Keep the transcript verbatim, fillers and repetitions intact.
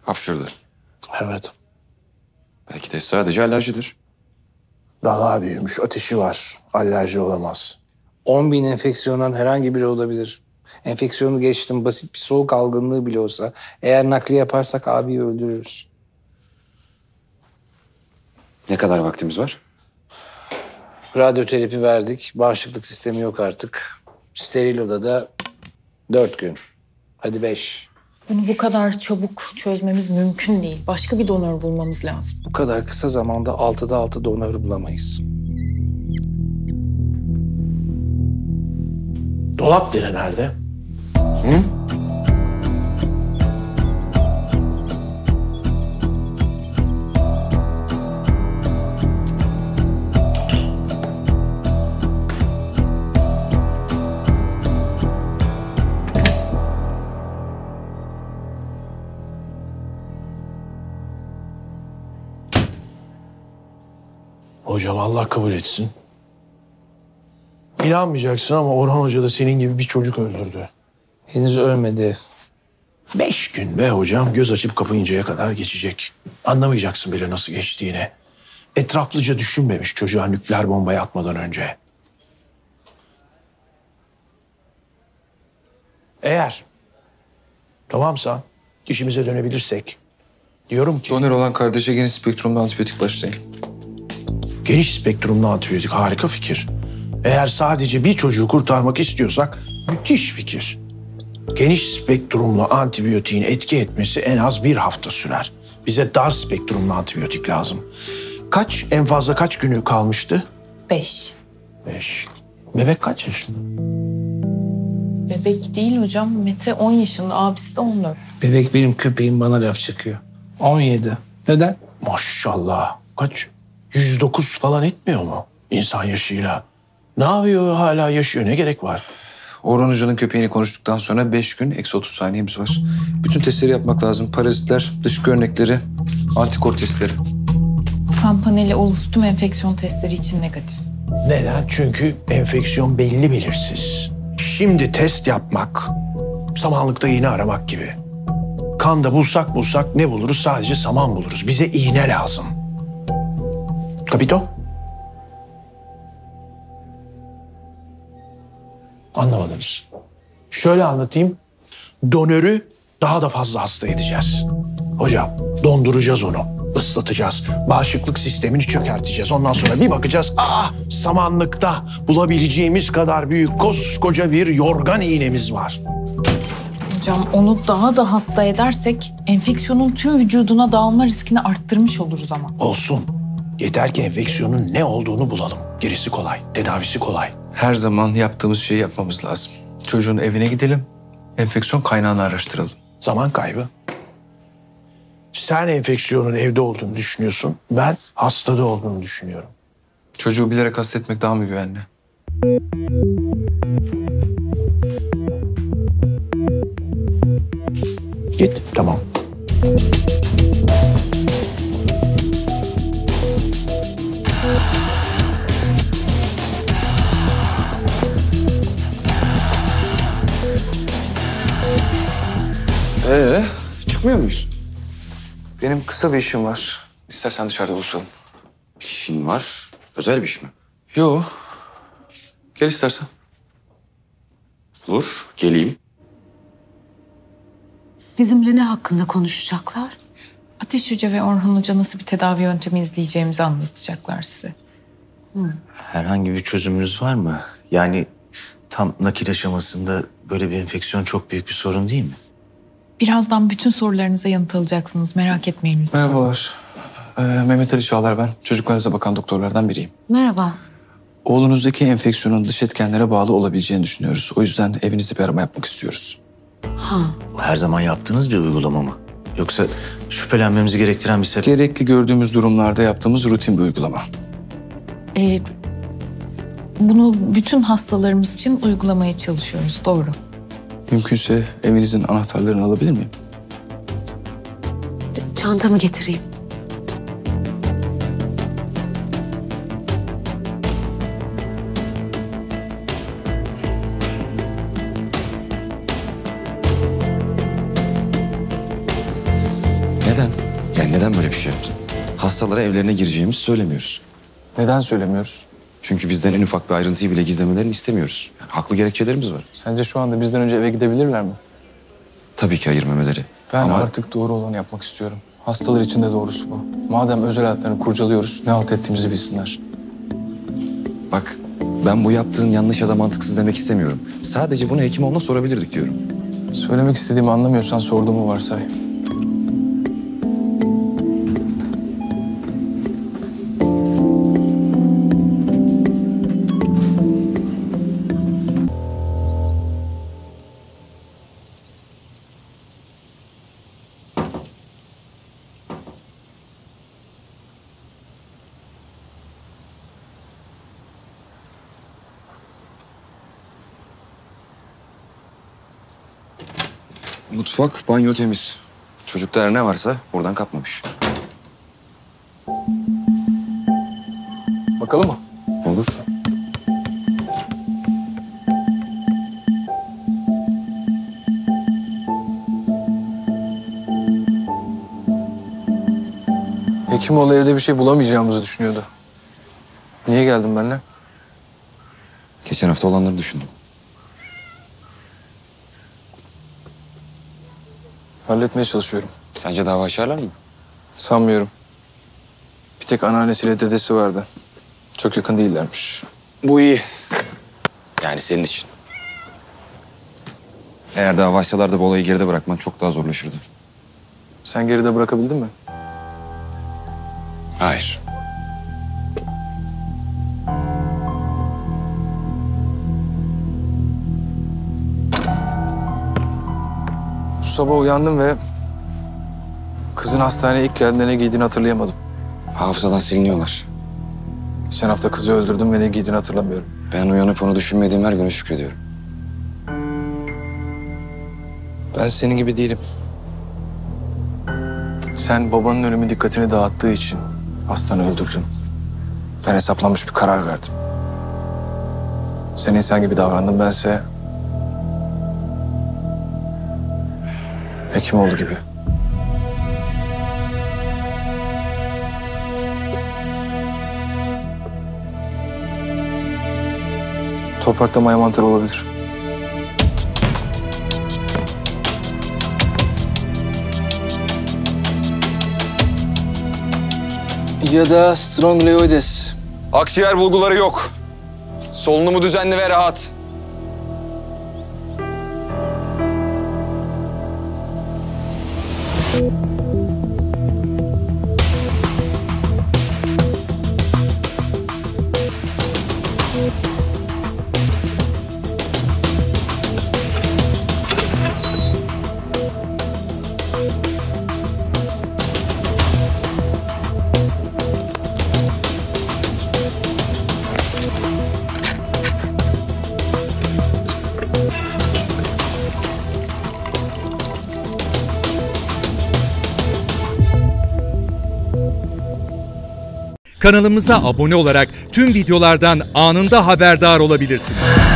Hapşırdı. Evet. Belki de sadece alerjidir. Dalağı büyümüş, ateşi var. Alerji olamaz. on bin enfeksiyondan herhangi biri olabilir. Enfeksiyonu geçtim, basit bir soğuk algınlığı bile olsa eğer nakli yaparsak abiyi öldürürüz. Ne kadar vaktimiz var? Radyoterapi verdik. Bağışıklık sistemi yok artık. Steril odada dört gün. Hadi beş. Bunu bu kadar çabuk çözmemiz mümkün değil. Başka bir donör bulmamız lazım. Bu kadar kısa zamanda altıda altı donör bulamayız. Dolap dere nerede? Hı? Hocam Allah kabul etsin. İnanmayacaksın ama Orhan Hoca da senin gibi bir çocuk öldürdü. Henüz ölmedi. Beş gün be hocam, göz açıp kapayıncaya kadar geçecek. Anlamayacaksın bile nasıl geçtiğini. Etraflıca düşünmemiş çocuğa nükleer bombayı atmadan önce. Eğer tamamsa işimize dönebilirsek diyorum ki... Donör olan kardeşe geniş spektrumda antibiyotik başlayın. Geniş spektrumlu antibiyotik harika fikir. Eğer sadece bir çocuğu kurtarmak istiyorsak müthiş fikir. Geniş spektrumlu antibiyotiğin etki etmesi en az bir hafta sürer. Bize dar spektrumlu antibiyotik lazım. Kaç, en fazla kaç günü kalmıştı? Beş. Beş. Bebek kaç yaşında? Bebek değil hocam. Mete on yaşında, abisi de on dört. Bebek benim köpeğim, bana laf çakıyor. on yedi. Neden? Maşallah. Kaç? yüz dokuz falan etmiyor mu insan yaşıyla? Ne yapıyor, hala yaşıyor, ne gerek var? Orhan Hoca'nın köpeğini konuştuktan sonra beş gün eksi otuz saniyemiz var. Bütün testleri yapmak lazım. Parazitler, dışkı örnekleri, antikor testleri. Kan paneli olası tüm enfeksiyon testleri için negatif. Neden? Çünkü enfeksiyon belli belirsiz. Şimdi test yapmak, samanlıkta iğne aramak gibi. Kanda bulsak bulsak ne buluruz? Sadece saman buluruz. Bize iğne lazım. Kapito? Anlamadınız. Şöyle anlatayım. Donörü daha da fazla hasta edeceğiz. Hocam, donduracağız onu. Islatacağız. Bağışıklık sistemini çökerteceğiz. Ondan sonra bir bakacağız. Aa, samanlıkta bulabileceğimiz kadar büyük koskoca bir yorgan iğnemiz var. Hocam onu daha da hasta edersek enfeksiyonun tüm vücuduna dağılma riskini arttırmış oluruz ama. Olsun. Yeter ki enfeksiyonun ne olduğunu bulalım. Gerisi kolay. Tedavisi kolay. Her zaman yaptığımız şeyi yapmamız lazım. Çocuğun evine gidelim, enfeksiyon kaynağını araştıralım. Zaman kaybı. Sen enfeksiyonun evde olduğunu düşünüyorsun. Ben hastada olduğunu düşünüyorum. Çocuğu bilerek hasta etmek daha mı güvenli? Git. Tamam. Ee, çıkmıyor muyuz? Benim kısa bir işim var. İstersen dışarıda buluşalım. İşin var. Özel bir iş mi? Yo. Gel istersen. Olur, geleyim. Bizimle ne hakkında konuşacaklar? Ateş Hoca ve Orhan Hoca nasıl bir tedavi yöntemi izleyeceğimizi anlatacaklar size. Herhangi bir çözümünüz var mı? Yani tam nakil aşamasında böyle bir enfeksiyon çok büyük bir sorun değil mi? Birazdan bütün sorularınıza yanıt alacaksınız. Merak etmeyin lütfen. Merhabalar. Ee, Mehmet Ali Çağlar ben. Çocuklarınıza bakan doktorlardan biriyim. Merhaba. Oğlunuzdaki enfeksiyonun dış etkenlere bağlı olabileceğini düşünüyoruz. O yüzden evinizde bir arama yapmak istiyoruz. Ha, Her zaman yaptığınız bir uygulama mı? Yoksa şüphelenmemizi gerektiren bir sebep... Gerekli gördüğümüz durumlarda yaptığımız rutin bir uygulama. Ee, bunu bütün hastalarımız için uygulamaya çalışıyoruz. Doğru. Mümkünse evinizin anahtarlarını alabilir miyim? çantamı getireyim. Yani neden böyle bir şey yaptın? Hastalara evlerine gireceğimizi söylemiyoruz. Neden söylemiyoruz? Çünkü bizden en ufak bir ayrıntıyı bile gizlemelerini istemiyoruz. Yani haklı gerekçelerimiz var. Sence şu anda bizden önce eve gidebilirler mi? Tabii ki hayır Mehmetleri. Ben Ama artık doğru olanı yapmak istiyorum. Hastalar için de doğrusu bu. Madem özel hayatlarını kurcalıyoruz, ne halt ettiğimizi bilsinler. bak, ben bu yaptığın yanlış ya da mantıksız demek istemiyorum. Sadece bunu Hekimoğlu'na sorabilirdik diyorum. Söylemek istediğimi anlamıyorsan sorduğumu varsay. Mutfak, banyo temiz. Çocukta her ne varsa buradan kapmamış. Bakalım mı? Olur. Hekimoğlu evde bir şey bulamayacağımızı düşünüyordu. Niye geldin benimle? Geçen hafta olanları düşündüm. Halletmeye çalışıyorum. Sence dava açarlar mı? Sanmıyorum. Bir tek anneannesiyle dedesi vardı. Çok yakın değillermiş. Bu iyi. Yani senin için. Eğer dava açsalardı bu olayı geride bırakman çok daha zorlaşırdı. Sen geride bırakabildin mi? Hayır. Bu sabah uyandım ve kızın hastaneye ilk geldiğinde ne giydiğini hatırlayamadım. Hafızadan siliniyorlar. Geçen hafta kızı öldürdüm ve ne giydiğini hatırlamıyorum. Ben uyanıp onu düşünmediğim her güne şükrediyorum. Ben senin gibi değilim. Sen babanın ölümü dikkatini dağıttığı için hastanı öldürdün. Ben hesaplanmış bir karar verdim. Sen insan gibi davrandın, bense Hekimoğlu gibi. Toprakta maya mantarı olabilir. Ya da strongyloides. Akciğer bulguları yok. Solunumu düzenli ve rahat. Kanalımıza abone olarak tüm videolardan anında haberdar olabilirsiniz.